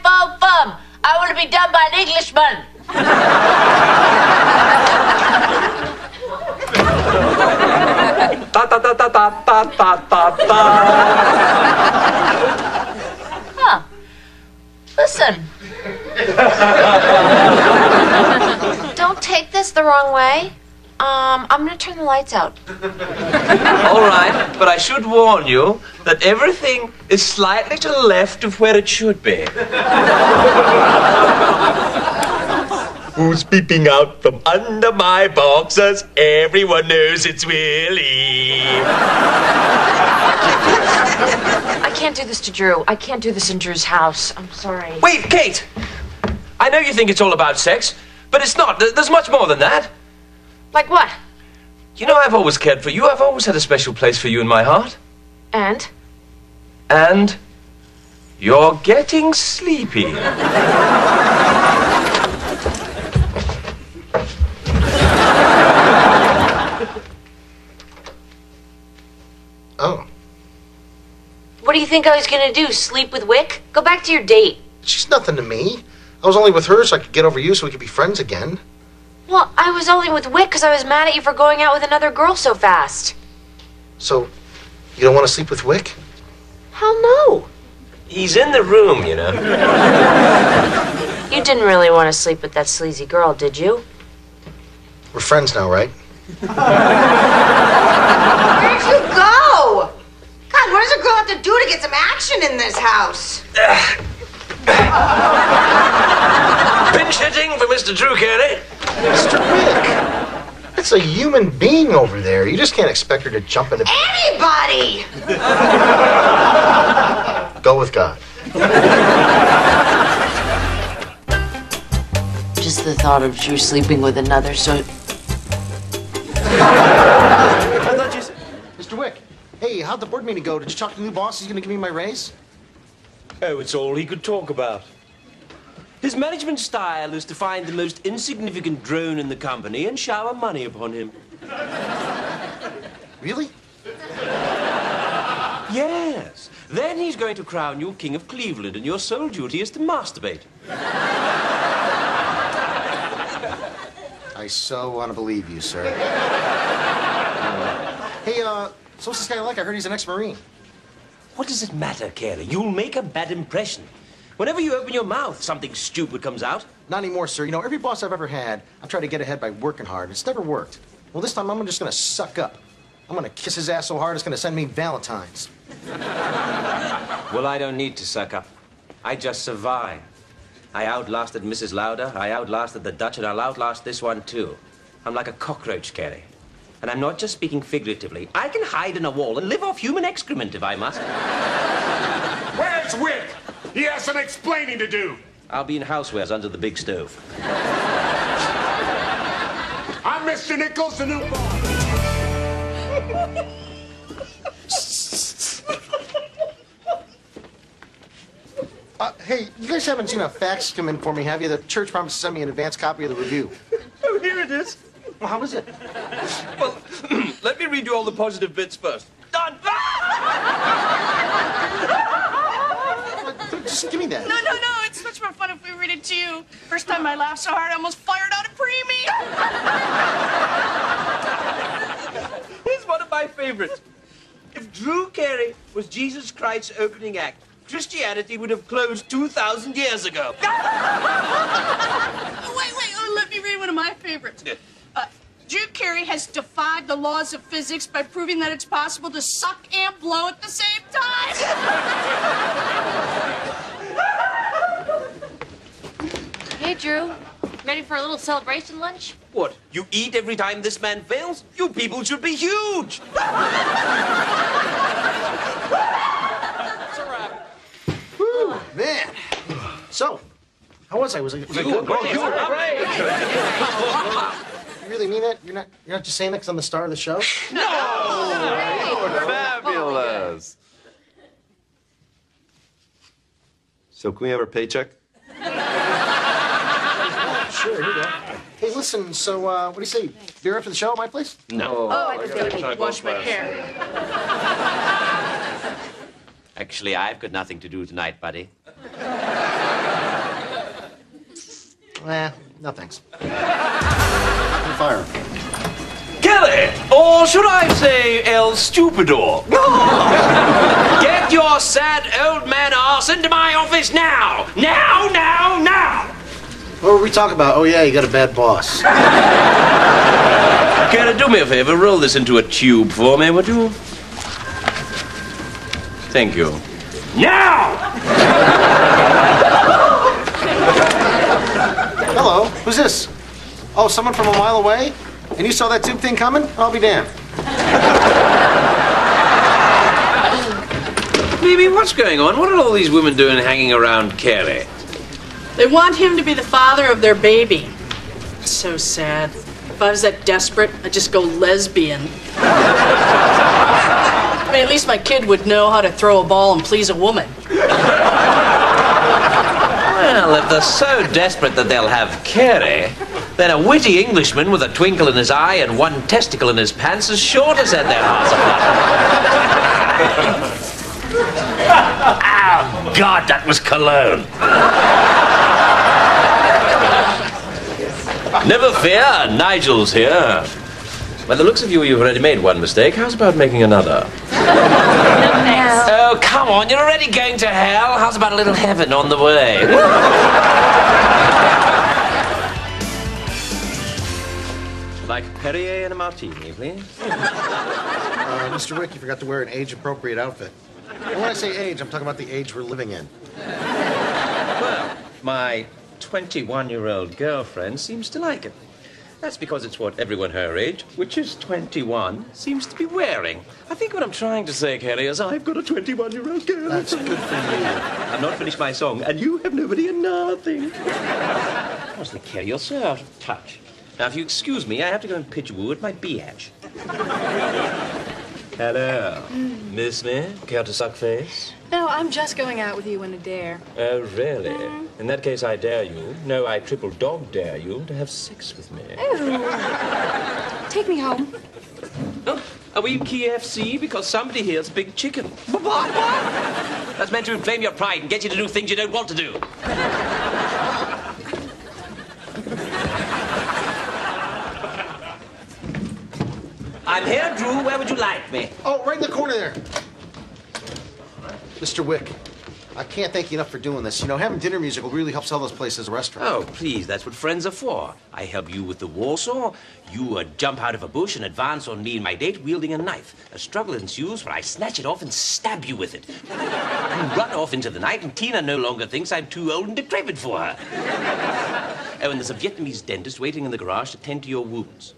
s6v4. I want to be done by an Englishman. Ta ta ta ta ta ta ta ta ta. Huh. Listen. Don't take this the wrong way. I'm gonna turn the lights out. All right, but I should warn you that everything is slightly to the left of where it should be. Who's peeping out from under my boxers? Everyone knows it's Willie. I can't do this to Drew. I can't do this in Drew's house. I'm sorry. Wait, Kate! I know you think it's all about sex, but it's not. There's much more than that. Like what? You know, I've always cared for you. I've always had a special place for you in my heart. And? And you're getting sleepy. Oh. What do you think I was gonna do? Sleep with Wick? Go back to your date. She's nothing to me. I was only with her so I could get over you so we could be friends again. Well, I was only with Wick because I was mad at you for going out with another girl so fast. So, you don't want to sleep with Wick? Hell no. He's in the room, you know. You didn't really want to sleep with that sleazy girl, did you? We're friends now, right? Where'd you go? God, what does a girl have to do to get some action in this house? Pinch hitting for Mr. Drew Carey. Mr. Wick, it's a human being over there. You just can't expect her to jump into... Anybody! Go with God. Just the thought of Drew sleeping with another, so... Mr. Wick, hey, how'd the board meeting go? Did you talk to the new boss? He's gonna give me my raise? Oh, it's all he could talk about. His management style is to find the most insignificant drone in the company and shower money upon him. Really? Yes. Then he's going to crown you King of Cleveland, and your sole duty is to masturbate. I so want to believe you, sir. Hey, so what's this guy like? I heard he's an ex-Marine. What does it matter, Carey? You'll make a bad impression. Whenever you open your mouth, something stupid comes out. Not anymore, sir. You know, every boss I've ever had, I've tried to get ahead by working hard. It's never worked. Well, this time I'm just gonna suck up. I'm gonna kiss his ass so hard it's gonna send me Valentines. Well, I don't need to suck up. I just survive. I outlasted Mrs. Lauder, I outlasted the Dutch, and I'll outlast this one, too. I'm like a cockroach, Carey. And I'm not just speaking figuratively. I can hide in a wall and live off human excrement if I must. Where's Wick? He has some explaining to do. I'll be in housewares under the big stove. I'm Mr. Nichols, the new boss. Hey, you guys haven't seen a fax come in for me, have you? The church promised to send me an advance copy of the review. Oh, here it is. Well, how was it? Well, let me read you all the positive bits first. Done! Just give me that. No, it's much more fun if we read it to you. First time I laughed so hard I almost fired out a preemie. Here's one of my favorites. If Drew Carey was Jesus Christ's opening act, Christianity would have closed 2,000 years ago. Wait, let me read one of my favorites. Yeah. Drew Carey has defied the laws of physics by proving that it's possible to suck and blow at the same time. Hey, Drew. Ready for a little celebration lunch? What, you eat every time this man fails? You people should be huge! Woo, man. So, how was I? Was I good? You were great. You really mean that? You're not just saying that because I'm the star of the show? Fabulous. So can we have our paycheck? Sure, here you go. Hey, listen, so, what do you say? Beer after the show at my place? No. Oh, I just gotta wash my hair. Actually, I've got nothing to do tonight, buddy. No, thanks. Fire him. Kelly! Or should I say El Stupidor? Get your sad old man ass into my office now! Now, now, now! What were we talking about? Oh, yeah, you got a bad boss. Kelly, do me a favor. Roll this into a tube for me, would you? Thank you. Now! Hello, who's this? Oh, someone from a mile away? And you saw that tube thing coming? I'll be damned. Phoebe, what's going on? What are all these women doing hanging around Carey? They want him to be the father of their baby. It's so sad. If I was that desperate, I'd just go lesbian. I mean, at least my kid would know how to throw a ball and please a woman. Well, if they're so desperate that they'll have Carey, then a witty Englishman with a twinkle in his eye and one testicle in his pants is sure to set their hearts aflame. Oh, God, that was cologne. Never fear, Nigel's here. By the looks of you, you've already made one mistake. How's about making another? Oh, come on, you're already going to hell. How's about a little heaven on the way? Like Perrier and a martini, please. Mr. Wick, you forgot to wear an age-appropriate outfit. And when I say age, I'm talking about the age we're living in. Well, my 21-year-old girlfriend seems to like it. That's because it's what everyone her age, which is 21, seems to be wearing. I think what I'm trying to say, Carey, is I've got a 21-year-old girl. That's good for you. I've not finished my song, and you have nobody and nothing. Honestly, Carey, you're so out of touch. Now, if you excuse me, I have to go and pitch woo at my biatch. Hello. Miss me? Care to suck face? No, I'm just going out with you in a dare. Oh, really? In that case, I dare you. No, I triple dog dare you to have sex with me. Ooh. Take me home. Oh, are we KFC? Because somebody here's big chicken. What? That's meant to inflame your pride and get you to do things you don't want to do. I'm here, Drew. Where would you like me? Oh, right in the corner there. Mr. Wick, I can't thank you enough for doing this. You know, having dinner music will really help sell this place as a restaurant. Oh, please, that's what friends are for. I help you with the Warsaw. You jump out of a bush and advance on me and my date wielding a knife. A struggle ensues where I snatch it off and stab you with it. You run off into the night and Tina no longer thinks I'm too old and decrepit for her. Oh, and there's a Vietnamese dentist waiting in the garage to tend to your wounds.